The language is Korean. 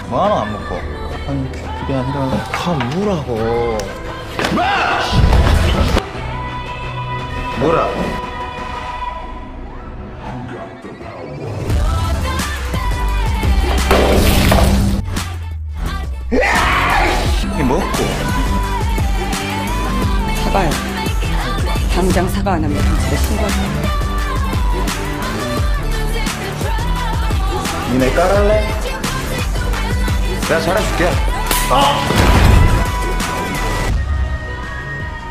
뭐하나 안 먹고. 아니 그게 아니라 다 무라고. 뭐라? 이 먹고. 사과요. 당장 사과 안 하면 경찰에 신고할 거야. 니네 깔을래? 내가 잘해줄게.